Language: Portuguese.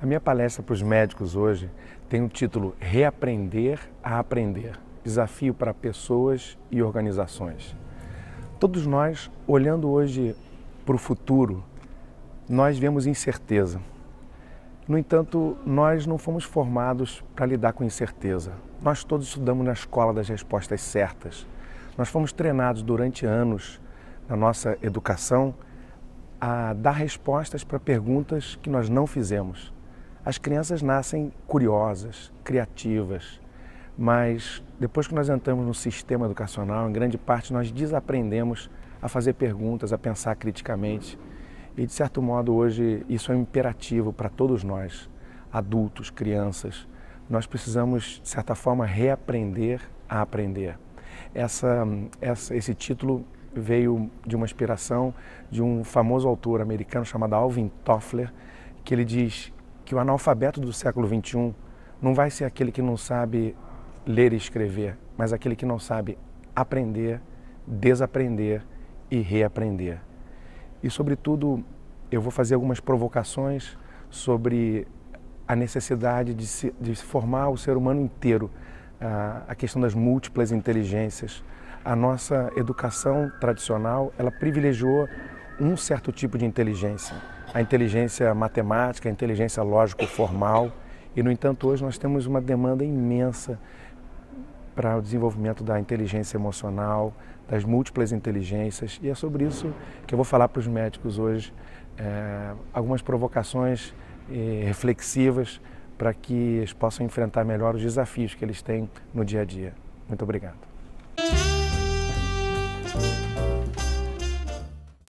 A minha palestra para os médicos hoje tem o título Reaprender a Aprender, desafio para pessoas e organizações. Todos nós, olhando hoje para o futuro, nós vemos incerteza. No entanto, nós não fomos formados para lidar com incerteza. Nós todos estudamos na escola das respostas certas. Nós fomos treinados durante anos na nossa educação a dar respostas para perguntas que nós não fizemos. As crianças nascem curiosas, criativas, mas depois que nós entramos no sistema educacional, em grande parte nós desaprendemos a fazer perguntas, a pensar criticamente. E, de certo modo, hoje isso é um imperativo para todos nós, adultos, crianças. Nós precisamos, de certa forma, reaprender a aprender. Esse título veio de uma inspiração de um famoso autor americano chamado Alvin Toffler, que ele diz que o analfabeto do século XXI não vai ser aquele que não sabe ler e escrever, mas aquele que não sabe aprender, desaprender e reaprender. E, sobretudo, eu vou fazer algumas provocações sobre a necessidade de formar o ser humano inteiro, a questão das múltiplas inteligências. A nossa educação tradicional, ela privilegiou um certo tipo de inteligência, a inteligência matemática, a inteligência lógico-formal, e, no entanto, hoje nós temos uma demanda imensa para o desenvolvimento da inteligência emocional, das múltiplas inteligências, e é sobre isso que eu vou falar para os médicos hoje, algumas provocações reflexivas para que eles possam enfrentar melhor os desafios que eles têm no dia a dia. Muito obrigado.